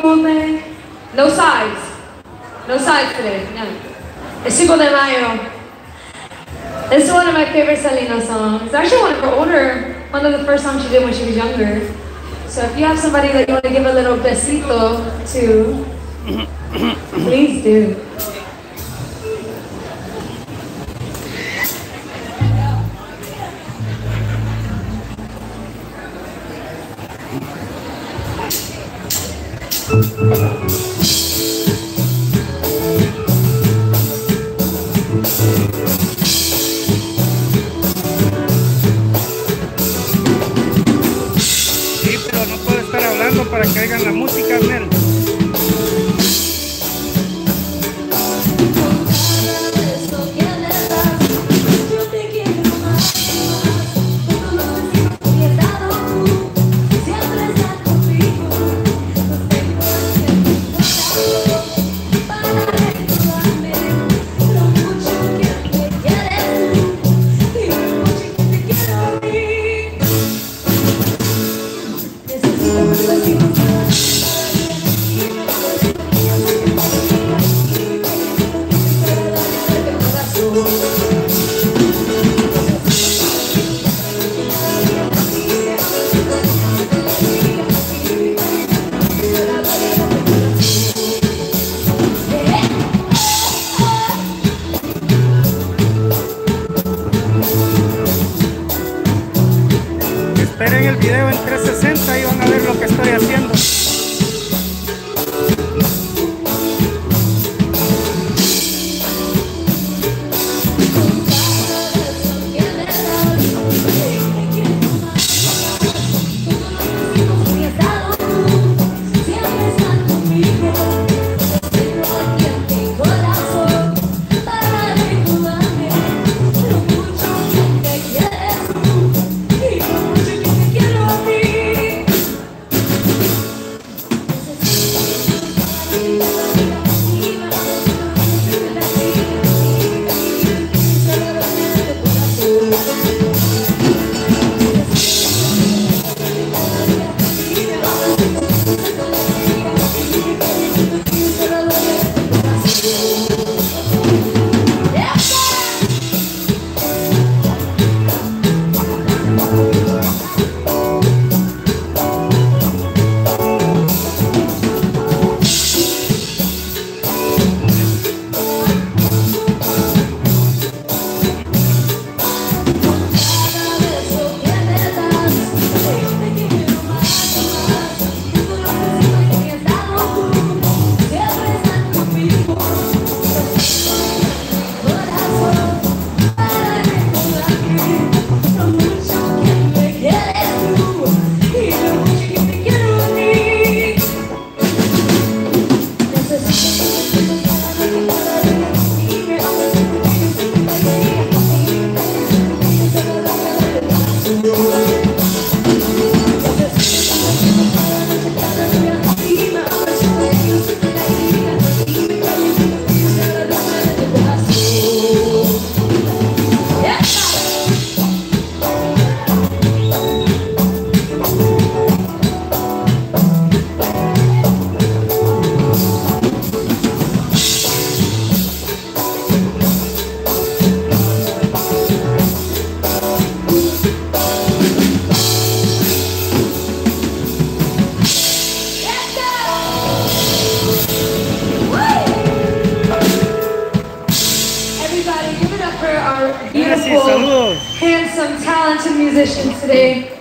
movement. No sides. No sides today. No. It's Cinco de Mayo. This is one of my favorite Selena songs. It's actually one of the first songs she did when she was younger. So if you have somebody that you want to give a little besito to, please do. Sí, pero no puedo estar hablando para que oigan la música, Mel. Esperen el video en 360 y van a ver lo que estoy haciendo. Beautiful, handsome, talented musicians today.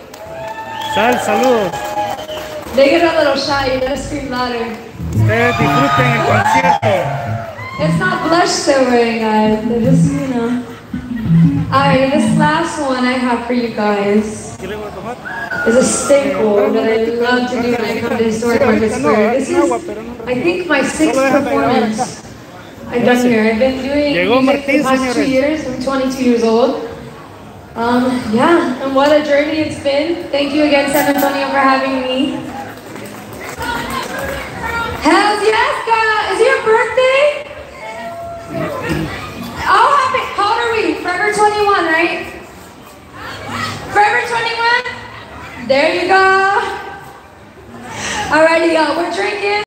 Saludos. They get a little shy, you gotta scream louder. Ustedes disfruten el concierto. It's not blush they're wearing, guys. They're just, you know. Alright, this last one I have for you guys is a staple that I love to do when I come to Historic Market Square. This is, I think, my 6th performance I've done here. I've been doing music for the past 2 years. I'm 22 years old. Yeah, and what a journey it's been. Thank you again, San Antonio, for having me. Hells yes, God! Is it your birthday? Oh, happy! How old are we? Forever 21, right? Forever 21? There you go. Alrighty, y'all. We're drinking.